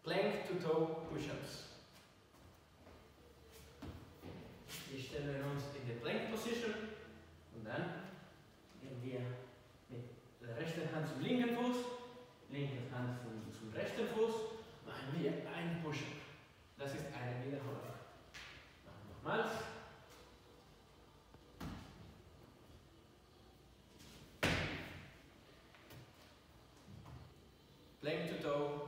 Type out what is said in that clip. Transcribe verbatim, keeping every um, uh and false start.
Plank to Toe Push-Ups. Wir stellen uns in die Plank Position und dann gehen wir mit der rechten Hand zum linken Fuß, linke Hand zum, zum rechten Fuß, machen wir einen Push-Up. Das ist eine Wiederholung. Nochmals. Plank to Toe